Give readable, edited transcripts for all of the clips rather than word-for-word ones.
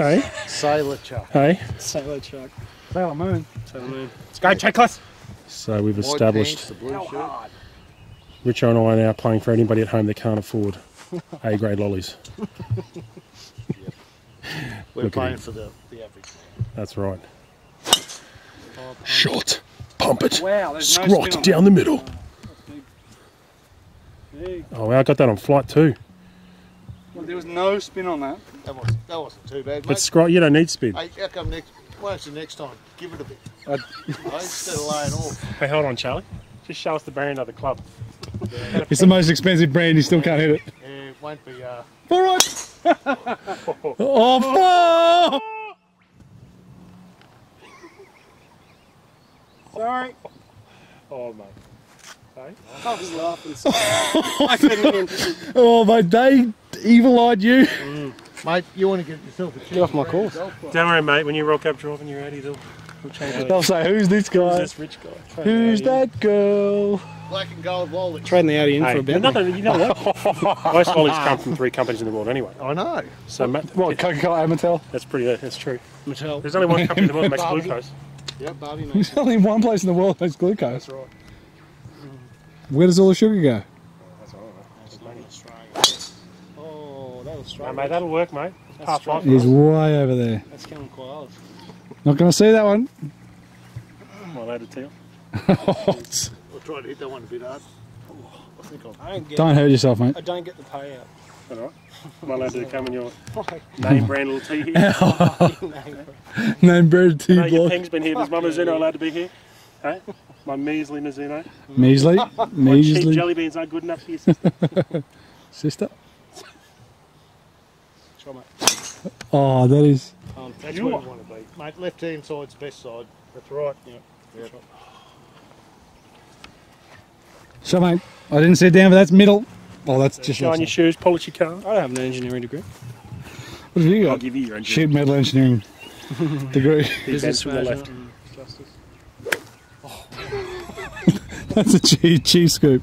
Hey? Sailor Chuck. Hey? Sailor Chuck. Sailor Moon. Sailor Moon. Let's go, checklist. So we've White established pants, the blue shirt. Richo and I are now playing for anybody at home that can't afford A-grade lollies. We're Look at playing him. for the average man. That's right. Shot. Pump it. Wow, there's no Scrot spin on down the middle. Big. Oh, wow, I got that on flight too. Well, there was no spin on that. That wasn't too bad, But mate. Scrot, you don't need speed. Hey, how come why don't you next time give it a bit? Instead of laying off. Hey, hold on, Charlie. Just show us the brand of the club. It's the most expensive brand, you still can't hit it. Yeah, it won't be. All right. Oh, sorry. Oh, mate. Hey? I was laughing so hard. I couldn't even... Oh, mate, they evil-eyed you. Mate, you want to get yourself a Get off my course. Don't worry, mate. When you rock up driving your Audi, they'll change it. They'll say, who's this guy? This rich guy. Who's that girl? black and gold lollies. Trading the Audi in for Hey, a Bentley. you know what? Most lollies come from 3 companies in the world anyway. I know. So, What, Coca-Cola and Mattel? That's true. Mattel. There's only one company in the world that makes Barbie. glucose. Yep, Barbie makes There's only one place in the world that makes glucose. That's right. Where does all the sugar go? That's all right. Oh, that was No, straight. mate, that'll work, mate. Half straight. life. He's way over there. That's coming quite off. Not going to see that one. My lad to I'll try to hit that one a bit hard. I think I'll... Don't hurt yourself, mate. I don't get the payout. All right. My lad to come in your name brand little tea here. Name bread tea No, your block. Ping's been here. Is my Mizuno allowed to be here? Hey? My measly Mizuno. Measly. My cheap Measly. jelly beans aren't good enough for your sister. Sister. Try, mate. Oh, that is... That's You where are. we want to be. Mate, left-hand side's best side. That's right. Yep. So, mate, I didn't sit down, but that's middle. Oh, that's just... Shine your shoes, polish your car. I don't have an engineering degree. What have you I'll got? give you your own Sheet metal engineering degree. Business from the left. management and justice. That's a cheese scoop.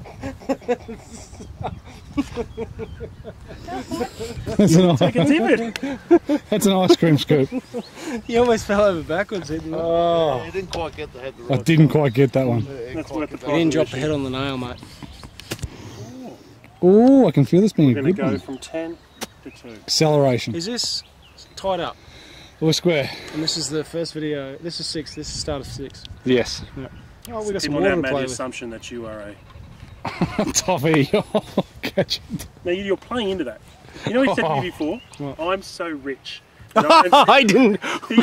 That's an, Take a divot. that's an ice cream scoop. He almost fell over backwards, didn't he? Yeah, you didn't quite get the head the I right didn't quite get that one. That's worth the He price. didn't drop the head on the nail, mate. Oh, I can feel this being We're a going to good go one. from 10 to 2. Acceleration. Is this tied up? Or square. And this is the first video. This is 6. This is start of 6. Yes. Oh, we got some People water now to made play the with. assumption that you are a... Toffee. Oh, catch it. Now you're playing into that. You know what he said to me before? What? I'm so rich. that I didn't.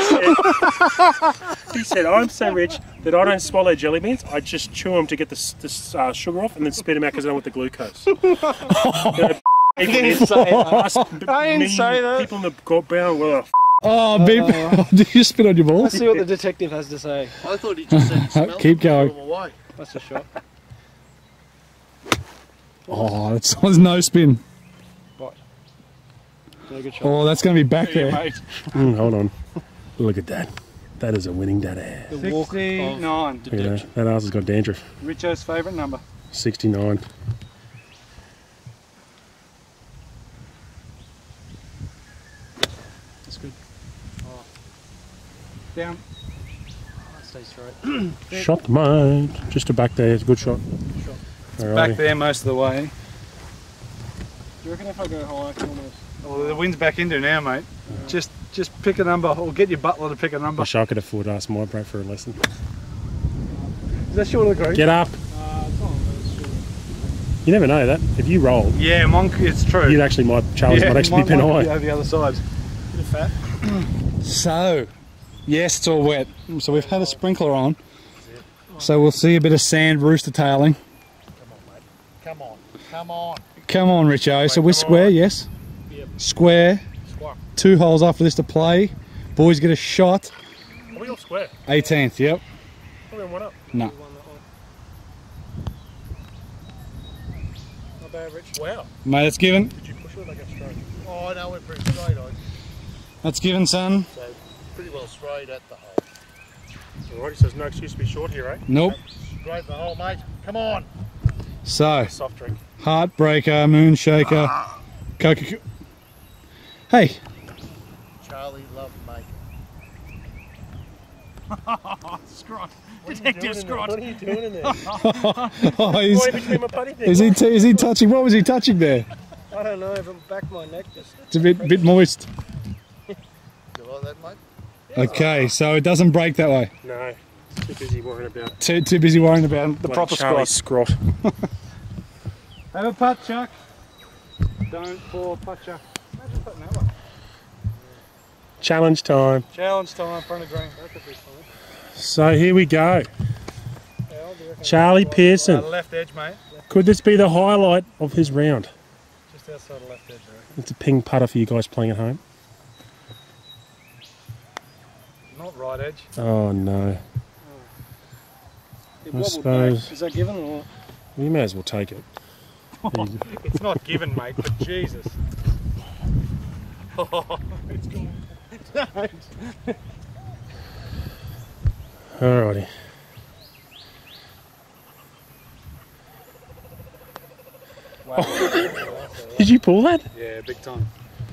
he said, I'm so rich that I don't swallow jelly beans. I just chew them to get the sugar off and then spit them out because I don't want the glucose. I didn't say that. I didn't say that. People in the brown world. Oh, beep. Did you spit on your balls? Let's see what the detective has to say. I thought he just said he smelled Keep them, going. threw them away. That's a shot. Oh, there's no spin. No good shot. Oh, that's going to be back there. Hold on. Look at that. That is a winning daddy. The walk of 69. Look at deduction. that. That ass has got dandruff. Richo's favourite number. 69. That's good. Down. That stays straight. Shot, mate. Just to back there. It's a good shot. Alrighty. Back there most of the way. Do you reckon if I go high, I can almost... Well, the wind's back into now, mate. Just pick a number, or get your butler to pick a number. I wish I could afford to ask my bro for a lesson. Is that short of the green? Get up. It's on, but it's short. You never know that. If you roll, Yeah, Monk, it's true. you'd actually Charlie's might actually be pin high. over the other side. Bit of fat. So, yes, it's all wet. So we've had a sprinkler on. So we'll see a bit of sand rooster tailing. Come on, mate. Come on. Come on. Come on, Richo. So we're square, yes? Yep. Square. Squawk. 2 holes after this to play. Boys get a shot. Are we all square? 18th, yep. Probably one up. No. Won that one. Not bad, Rich. Wow. Mate, that's given. Did you push it or they go straight? Oh, no, we're pretty straight on. That's given, son. So, pretty well straight at the hole. Alright, he says no excuse to be short here, eh? Nope. Straight the hole, mate. Come on. So, Soft drink. Heartbreaker, Moonshaker, Coca. Hey, Charlie loved making. Scrot. Detective Scrot. What are you doing in there? Oh, Right between my putty things. is he touching? What was he touching there? I don't know, but back of my neck just... It's a bit moist. You like that, mate? Okay, so it doesn't break that way. No, too busy worrying about Too busy worrying about the like proper Charlie's scrot. scrot. Have a putt, Chuck. Don't fall, putt, Chuck. Imagine putting that way. Challenge time. Challenge time, front of green. That could be fun. So here we go. Charlie Pearson. Left edge, mate. Could this be the highlight of his round? Just outside the left edge, I reckon. It's a ping putter for you guys playing at home. Not right edge. Oh no. It I wobbled suppose. back. Is that given or what? You may as well take it. It's not given, mate, but Jesus. It's gone. Alrighty. Did you pull that? Yeah, big time.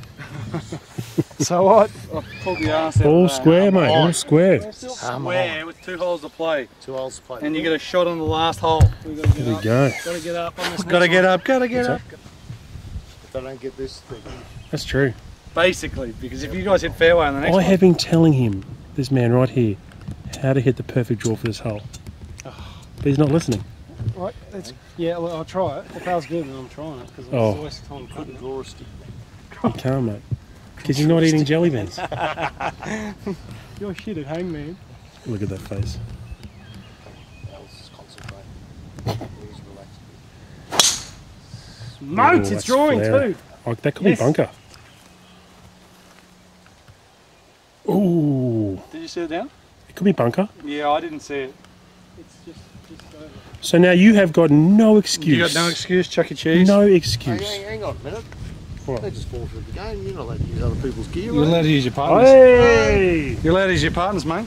So what? I pulled the arse out. All square, mate. All square. Square with 2 holes to play. 2 holes to play. And you get a shot on the last hole. We gotta There we get go. up. Gotta get up on this. Gotta get up, gotta get up. If they don't get this thing. That's true. Basically, because if you guys hit fairway on the next I one. have been telling him, this man right here, how to hit the perfect draw for this hole. But he's not listening. Right, yeah, well, I'll try it. If that was good, then I'm trying it because it's Oh. a waste of time putting Draw a stick. You can't, mate. Because you're not eating jelly beans. You're shit at home, man. Look at that face. Now let's just concentrate. Please relax. Mate, Oh, it's that's drawing flaring. too. Oh, that could Yes. be bunker. Ooh. Did you see it down? It could be bunker. Yeah, I didn't see it. It's just over. So now you have got no excuse. You got no excuse, Chuck E. Cheese? No Hey, excuse. hang on a minute. What? They just forfeited the game. You're not allowed to use other people's gear. You're right? allowed to use your partners. Hey! You're allowed to use your partners, mate.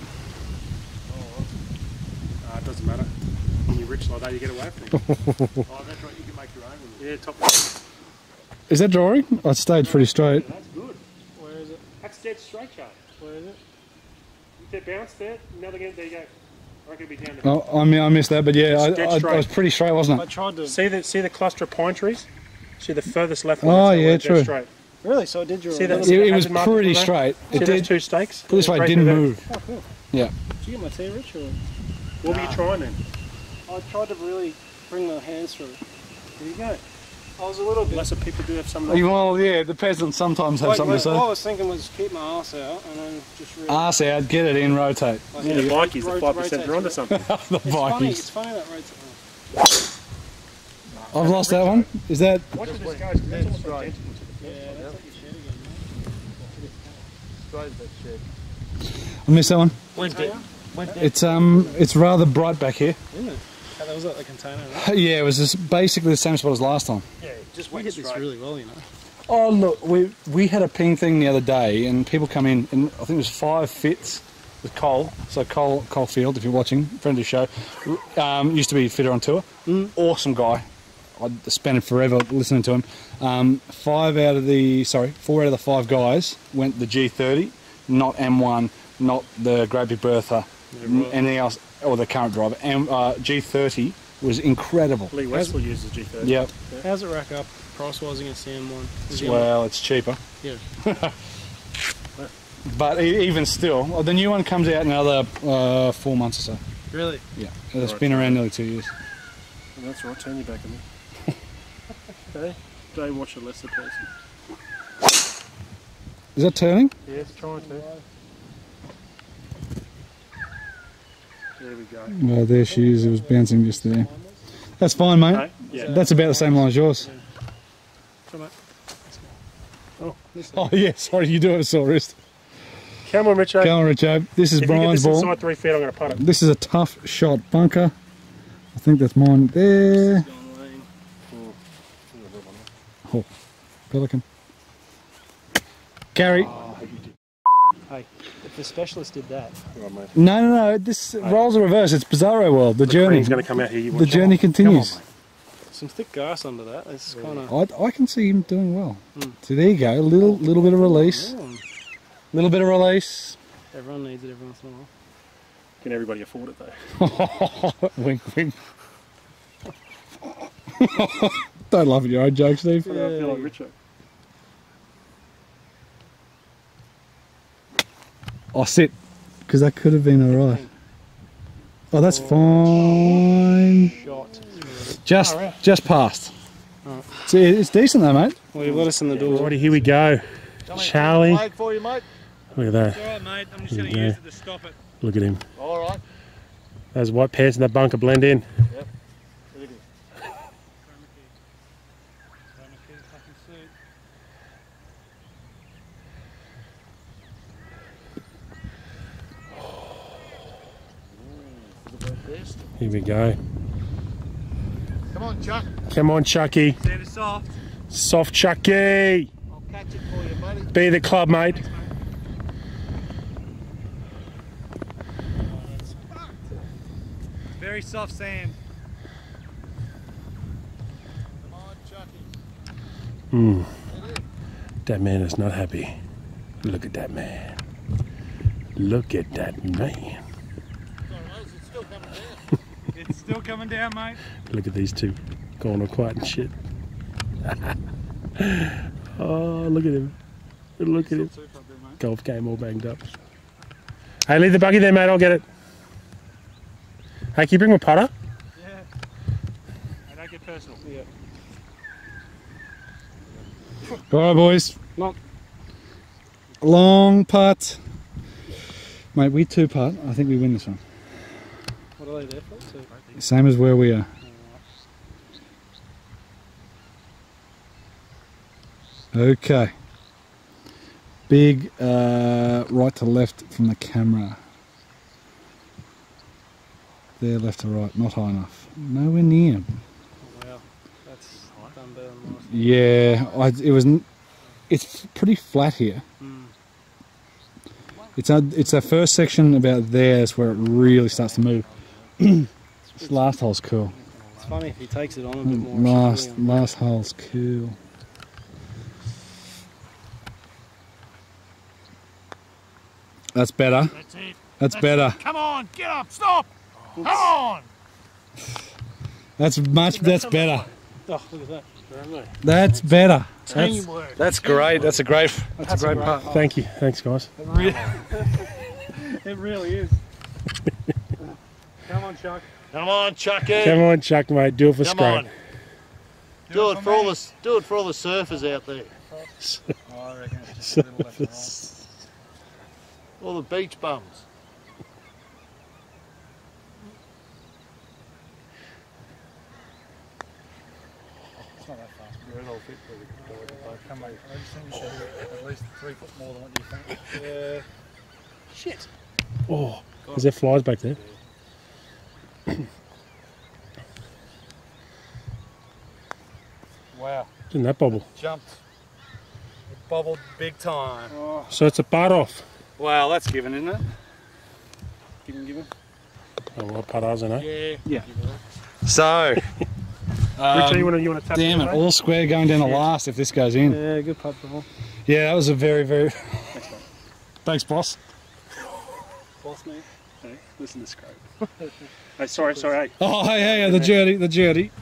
It doesn't matter. When you're rich like that, you get away from it. Oh, that's right. You can make your own with it. Yeah, top. Is that drawing? I stayed pretty straight. That's good. Where is it? That's dead straight, Charlie. Where is it? They bounce there. Now they're going. There you go. I reckon it'll be down there. Oh, I mean, I missed that, but yeah, It's dead I straight. was pretty straight, wasn't I it? tried to. See the cluster of pine trees? See the furthest left one? Oh, That's the yeah, one, true. dead straight. Really? So I did draw. See a that- little It, bit. it was Has it marked pretty on there? straight. See It those did. 2 stakes? Put it this way, it Straight didn't through there. move. Oh, cool. Yeah. Did you get my tea, Rich? Or? What were you trying then? I tried to really bring my hands through. There you go. I was a little bit. Lots of people do have some. Well, yeah, the peasants sometimes have Like, something to what I say. was thinking was keep my arse out and then just really. Arse out, get it in, rotate. like, Yeah, the bikies, the 5% rotate are onto through. something. The It's funny. Vikings. It's funny that rotate. I've lost that one. Is that? Watch where this goes, 'cause that's almost Right. identical to Yeah, that's like your shed again, Straight as that shed. I missed that one. mate. It's rather bright back here. Isn't it? Oh, that was at the container, right? Yeah, it was just basically the same spot as last time. Yeah, just We went hit this straight. really well, you know. Oh look, we had a ping thing the other day, and people come in, and I think it was 5 fits with Cole. So Cole Field, if you're watching, friend of the show, used to be fitter on tour. Awesome guy. I spent forever listening to him. 4 out of the 5 guys went the G30, not M1, not the Great Big Bertha, anything else, or the current driver. G30 was incredible. Lee Westwell uses G30. Yep. How's it rack up price-wise against the M1? Is it- Well, it's cheaper. Yeah. But even still, the new one comes out in another 4 months or so. Really? Yeah, it's been around nearly 2 years. Oh, that's right, turn your back on me. Okay, don't watch a lesser person. Is that turning? Yes, trying to. There we go. Well, there she is. It was bouncing just there. That's fine, mate. Okay, yeah. That's about the same line as yours. Come on. Oh, yeah, sorry, you do have a sore wrist. Come on, Richo. Go on, Richo. This is If you get Brian's this ball. inside 3 feet, I'm going to putt it. This is a tough shot bunker. I think that's mine there. Oh, Pelican. Gary. Hey, if the specialist did that. Right, mate. No. This roles are reversed. It's Bizarro World. The journey. Green's going to come out here. You The watch. journey continues. Come on, Some thick grass under that. It's kind of. I can see him doing well. So there you go. A little bit of release. Little bit of release. Everyone needs it every once in a while. Can everybody afford it though? Wink, wink. Don't laugh at your own jokes, Steve. I feel like Richo. Oh, sit. Because that could have been alright. Oh, that's fine. Shot. Just passed. Alright. See, it's decent though, mate. Well, you've let us in the door. Alrighty, here we go. Charlie. Flag for you, mate. Look at that. It's alright, mate. I'm just Here going we to use go. it to stop it. Look at him. All right. Those white pants and that bunker blend in. Yep. Look at him. Look at that best. Here we go. Come on, Chuck. Come on, Chucky. Stand soft. Soft Chucky. I'll catch it for you, buddy. Be the club, mate. Very soft sand. Come on, Chucky. Hmm. That man is not happy. Look at that man. Look at that man. It's still coming down. It's still coming down, mate. Look at these two going all quiet and shit. Oh, look at him. Look at him. Golf game all banged up. Hey, leave the buggy there, mate. I'll get it. Hey, can you bring my putter? Yeah. I don't get personal. Yeah. Alright, boys. Long putt. Mate, we two putt. I think we win this one. What are they there for? Same as where we are. Okay. Big right to left from the camera. There, left to right, not high enough. Nowhere near. Oh, wow. That's done better than last. Yeah, it's pretty flat here. It's that first section about there is where it really starts to move. This last hole's cool. It's funny if he takes it on a bit more. Last hole's cool. That's better. That's it. That's better. Come on, get up, stop. Come on. That's better. Oh, look at that. That's better. Teamwork. That's great. That's a great putt. Thank you. Thanks, guys. It really is. Come on, Chuck. Come on, Chucky. Come on, Chuck, mate. Do it for Come Scrape. on. Do it for all the surfers out there. Oh, I reckon it's just a little left and right. All the beach bums. It's not that fast. We're a little bit where we can go with it, but come on. I just think you should hit at least 3 foot more than what you think. Yeah. Shit. Oh, is there flies back there? Wow. Didn't that bobble? Jumped. It bobbled big time. Oh. So it's a putt off. Well, that's given, isn't it? Given. Oh, what putters, I know. Yeah. So, Richie, you want to tap damn it, all square going down the last if this goes in. Yeah, good putt, Paul. Yeah, that was a very, very... Thanks, boss. Boss me. Hey, listen to Scrape. Hey, sorry. Hey. Oh, hey, the jetty.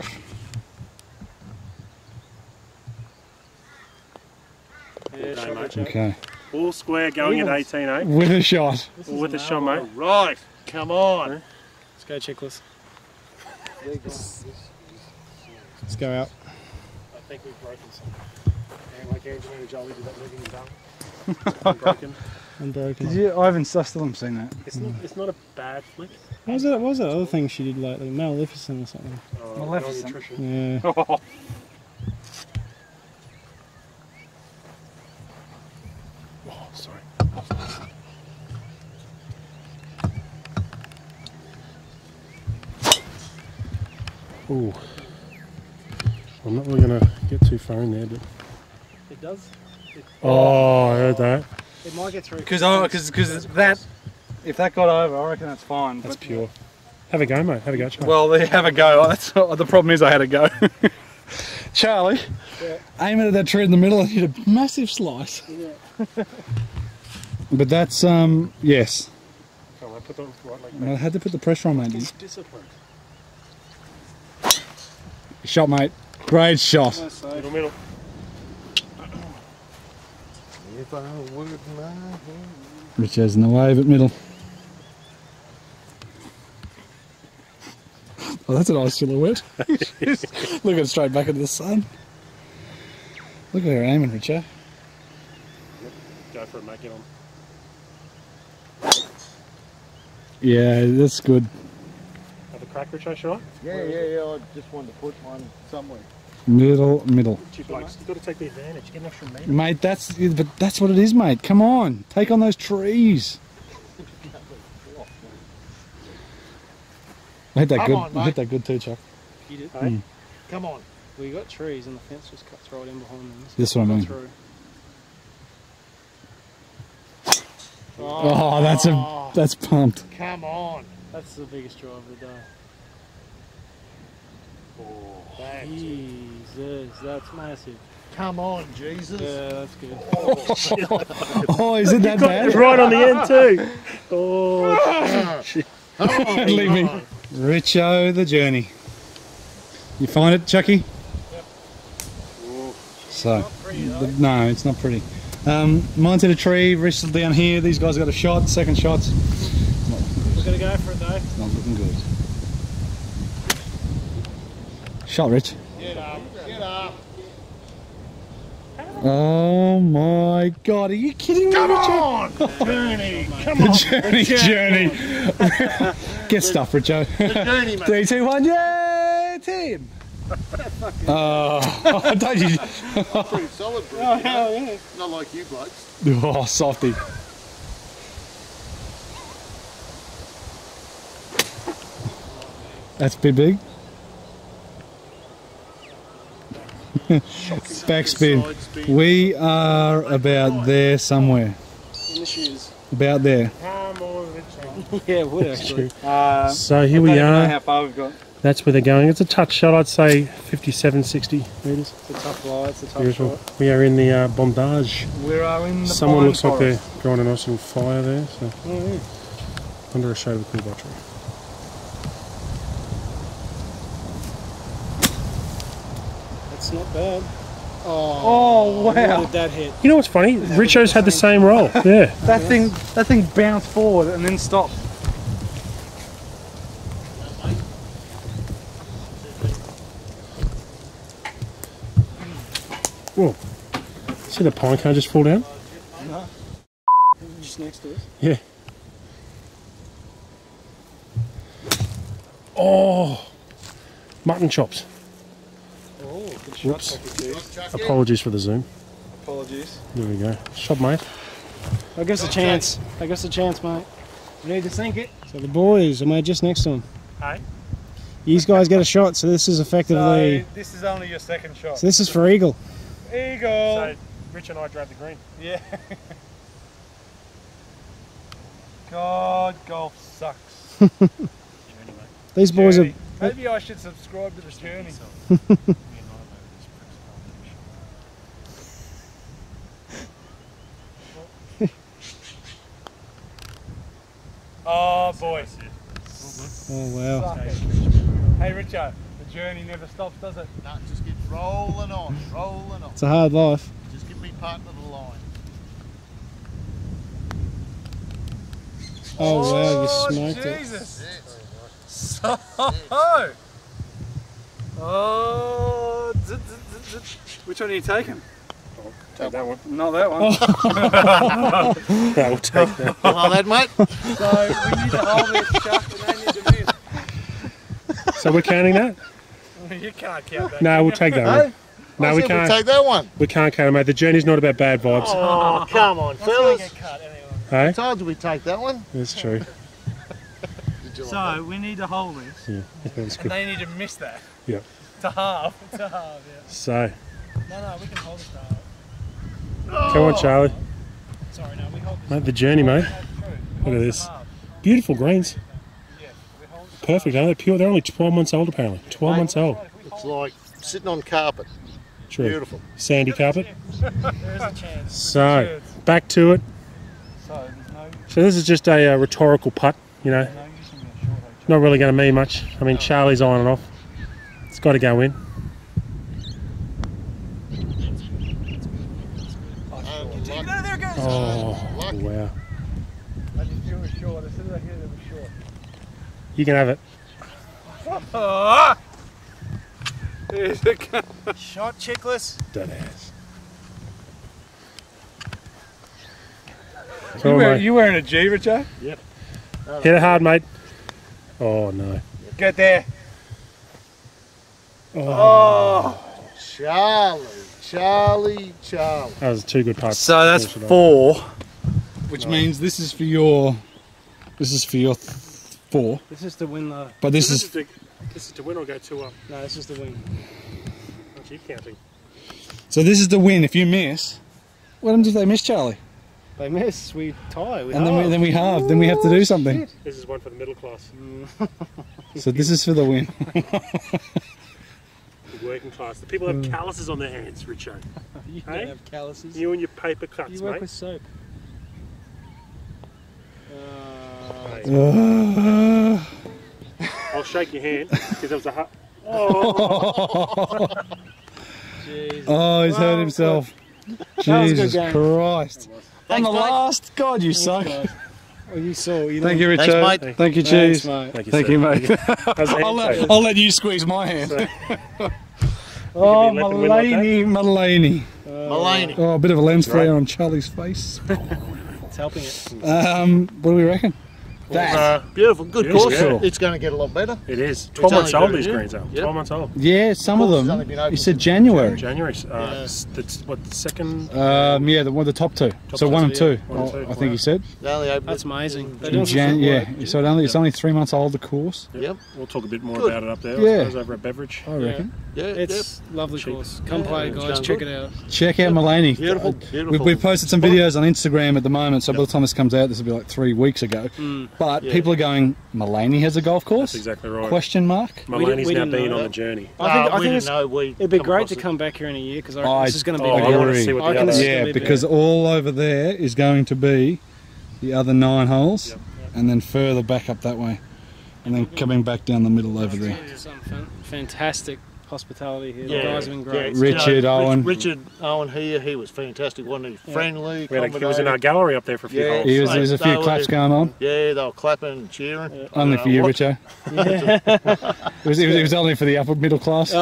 Yeah, Okay. All square going at 18, eh? With a shot. Or with a shot, mate. Right. Come on. Let's go, checklist. Let's go out. I think we've broken something. And like Angelina Jolie did that movie in Unbroken. Unbroken. I haven't still haven't seen that. It's not a bad flick. What was that other thing she did lately? Maleficent or something? Maleficent. Yeah. Oh, sorry. Ooh. I'm not really going to get too far in there, but... It does? Oh, I heard that. It might get through. Because that, if that got over, I reckon that's fine. That's pure. Have a go, mate. Have a go, Charlie. Well, they have a go. The problem is I had a go. Charlie, aim it at that tree in the middle and hit a massive slice. Yeah. But that's, yes. Come on, put the right leg I back. had to put the pressure on, mate. Disciplined. Shot, mate. Great shot. Middle, middle. If I would my hand. Richo's in the wave at middle. Oh, that's a nice silhouette. Looking straight back into the sun. Look at her aiming, Richo. Go for it, mate. Get on. Yeah, that's good. Have a crack, Richo, shall I? Yeah. I just wanted to put one somewhere. Middle, middle. Two blokes. You've got to take the advantage. Get an extra metre. Mate, that's what it is, mate. Come on. Take on those trees. I hit that Come good. on, I hit mate. that good too, Chuck. You did. Hey? Come on. Well, you got trees and the fence just cuts right in behind them. That's what I mean. Through. Oh, that's pumped. Come on. That's the biggest drive of the day. That's it. Jesus, that's massive. Come on, Jesus. Yeah, that's good. Oh, is it that bad? Right on the end too. Oh, shit. Leave me. Richo, the journey. You find it, Chucky? Yep. So, no, it's not pretty. Mine's hit a tree, Rich is down here. These guys got a shot, second shots. We're going to go for it though. Not looking good. Shot, Rich. Get up. Get up. Oh my God, are you kidding me, Come Richo? on. Journey. Come The on. journey. Get stuff, Richo. The journey, mate. 3, 2, 1, yeah, team. Oh, don't you? Pretty solid, bro. Oh, hell yeah. Not like you blokes. Oh, softy. That's big. Backspin. Side spin. We are about there somewhere. In the shoes. About there. Come on, Richo. Yeah, it would actually. So here we How are. far we've got. That's where they're going. It's a touch shot, I'd say 57, 60 metres. It's a tough lie, it's a tough Beautiful. shot. We are in the bondage. We are in the Someone pine looks like forest. they're growing a nice little fire there. So Oh, yeah. under a shade of a cool battery. That's not bad. Oh, Where did that hit? You know what's funny? Richo's had the same roll. Yeah. That thing bounced forward and then stopped. Whoa. See the pine cone just fall down? No. Just next to us. Yeah. Oh. Mutton chops. Oh, good shot. Whoops. Chucky. Apologies for the zoom. Apologies. There we go. Shot, mate. I guess a chance. I guess a chance, mate. We need to sink it. So the boys are made just next to them. Hey. These guys get a shot, so this is effectively. This is only your second shot. So this is for Eagle. Eagle. So Rich and I drove the green. Yeah. God, golf sucks. These boys are. Maybe I should subscribe to the journey. Oh boy. Oh wow. Hey Richo, the journey never stops, does it? No, just get rolling on. Rolling on. It's a hard life. Just give me part of the line. Oh wow, you smoked it. Jesus. Yes. Oh. Which one are you taking? Take that one. Not that one. No, we'll take that. Well, that, mate. So we need to hold this shot and they need to miss. So we're counting that? You can't count that. No, we'll take that one. No, I we said can't. We'll take that one. We can't count it, mate. The journey's not about bad vibes. Oh, come on, fellas. Hey? I told you we'd take that one. That's true. Did you like So we need to hold this. Yeah, that's And good. they need to miss that. Yeah. To half. To half, yeah. So, No, we can hold it down. come on, Charlie. Sorry, no, we hold this. Mate, the journey, mate. Look at this. Beautiful greens. Perfect, aren't they? Pure. They're only 12 months old, apparently. 12 months old. It's like sitting on carpet. True. Beautiful. Sandy carpet. There is a chance. So, back to it. so there's no So this is just a rhetorical putt, you know. using a short edge. Not really going to mean much. I mean, Charlie's on and off. It's got to go in. There it goes. Oh, Luck. wow. I just knew it was short. As soon as I hit it, it was short. You can have it. Oh! Here's it go. Shot checklist. Dead ass. You wearing a G, Richo? Yep. Hit it hard, mate. Oh, no. Get there. Oh. Charlie. That was two good putts. So that's Finish it off. 4, which means this is for your 4. This is to win the. But this is This is to win or go 2 up? No, this is to win. Don't keep counting. so this is the win. If you miss, what happens if they miss, Charlie? They miss, we tie. And then we halve. Then we have to do something. This is one for the middle class. So this is for the win. The working class. The people have calluses on their hands, Richo. You Hey? don't have calluses. You and your paper cuts, You work mate. with soap. Mate. I'll shake your hand because there was a Oh, Jeez. Oh, he's hurt himself. Jesus game. Christ. On Thanks, the mate. last. God, you suck. Oh, you saw. You Thank you, Thanks, Richard. mate. Thank you, Thanks, Cheese. mate. thank you, Thank sir. you, mate. How's the hand I'll let you squeeze my hand. Oh, Maleny, Maleny. Maleny. Oh, a bit of a lens Right. flare on Charlie's face. It's helping it. What do we reckon? Beautiful. Good Beautiful. course. Cool. It's going to get a lot better. It is. 12 months only old, these good, greens are. yeah. 12 months old. Yeah, some of Course has them. only been open You said since January. January. Yeah. That's what, the second? Yeah, the top two. So 1 and 2. One and two, I think you said. They only opened That's it amazing. They're in doing some good Yeah. work. So it's only 3 months old. The course. Yep. We'll talk a bit more Good. about it up there. Yeah. I suppose over at Beverage. I reckon. Yeah. It's lovely Cheap. course. Come play, it's guys. done Check good. it out. Check out Maleny. Beautiful. Beautiful. We've posted some videos on Instagram at the moment, so by the time this comes out, this will be like 3 weeks ago. But Yeah. people are going, Maleny has a golf course? That's exactly right. Question mark? Maleny's we now didn't know been on that. the journey. I think we it's, didn't know it'd be great to come back here in a year because I reckon this is going to be Oh, good. I want to agree. see what I the can other see- Yeah, be because all over there is going to be the other 9 holes, and then further back up that way, and then coming back down the middle over there. Some fantastic hospitality here. Yeah. The guys have been great. Yeah, Richard Owen. Richard Owen here. He was fantastic. Wasn't he? Friendly. He was in our gallery up there for a few Yeah. holes. There was a few They claps were- going on. Yeah, they were clapping and cheering. Only for you, What- Richo. It was only for the upper middle class.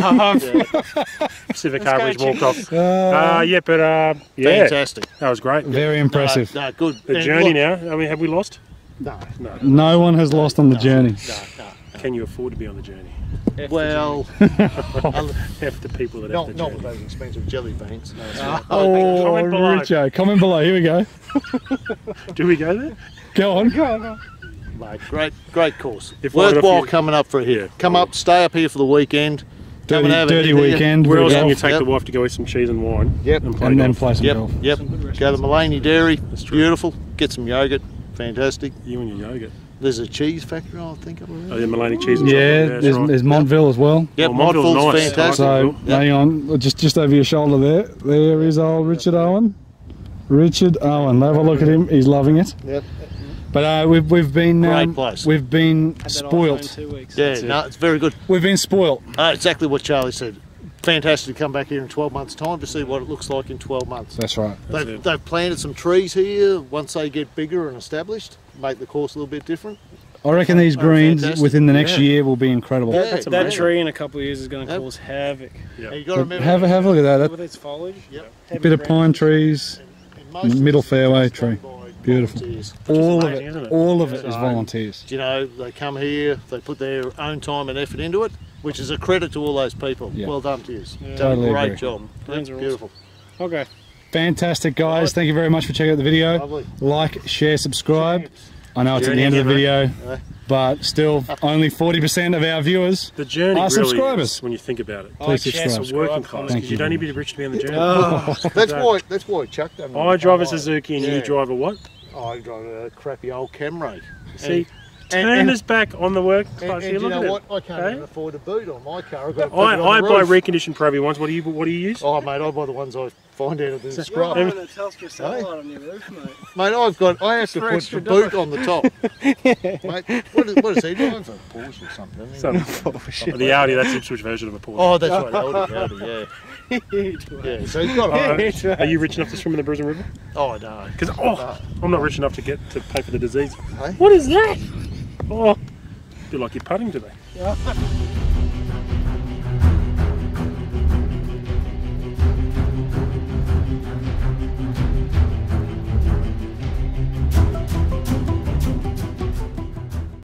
Pacific Let's go, Harbour's walked off. Cheese. Yeah, Fantastic. that was great. Very impressive. No, good. The And journey look- now, I mean, have we lost? No. No one has lost on the journey. Can you afford to be on the journey? Well, Half the people that have the not with journey. those expensive jelly beans. Oh, Comment below. Richo. Comment below. Here we go. Do we go there? Go on. Mate, great course. If I got a Worthwhile few- coming up for here. Yeah. Come up, stay up here for the weekend. Come and have a Dirty hit here. weekend. Where We'll else go. can you take Yep. the wife to go eat some cheese and wine? Yep. And play And then golf? play some Yep, golf. yep. Go to Maleny Dairy. true. Beautiful. Get some yogurt. Fantastic. You and your yogurt. There's a cheese factory, I think. Up Oh, there. yeah, Maleny cheese and Yeah, chocolate. there's, Right. there's Montville as well. Yep, Well, Montville's Montville's nice. fantastic. So, Yep. hang on, just over your shoulder there. There is old Richard Owen. Richard Owen. Have a look at him. He's loving it. Yep. But we've been Great place. we've been Had that iPhone spoilt. 2 weeks. Yeah, no, it's very good. We've been spoilt. Exactly what Charlie said. Fantastic to come back here in 12 months' time to see what it looks like in 12 months. That's right. They've planted some trees here. Once they get bigger and established, make the course a little bit different. I reckon these greens fantastic. within the next Yeah. year will be incredible. Yeah. That's That amazing. tree in a couple of years is going to Yep. cause havoc. Yeah. And you got to remember, Have a look at that. With its foliage. Yep. A bit of pine trees. in most of middle this, fairway it's done tree. by Beautiful. volunteers. All of amazing, it. isn't it? All of it is So- volunteers. You know, they come here, they put their own time and effort into it, which is a credit to all those people. Yeah. Well done to you. Yeah. Done Totally a great agree. job. Greens are Beautiful. Okay. Fantastic, guys. Thank you very much for checking out the video. Lovely. Like, share, subscribe. I know it's at the end of the video, but still only 40% of our viewers. The journey Our really subscribers. is, when you think about it. Please Like, share, subscribe. It's a working subscribe, class, comment. Thank because you you. don't need to be rich to be on the journey. That's why Chuck done it. I drive a Suzuki and Yeah. you drive a what? I drive a crappy old Camry. See, turned us back on the work And class here. you Look know at what? it. I can't Okay. even afford a boot on my car. I've got to put I it on the buy roof. reconditioned Proby ones. What do you use? Oh, mate, I buy the ones I find out of the You're scrub. having a Telstra satellite on your roof, mate. Mate, I have to for put extra the boot on the top. Mate, what is he driving for? A Porsche or something? isn't he? Oh, the Audi, that's the Ipswich version of a Porsche. Oh, that's right, Audi, yeah. Yeah, so he's got a Are you rich enough to swim in the Brisbane River? Oh, no. Because I'm not rich enough to pay for the disease. Hey? What is that? Oh, feel like you're putting today.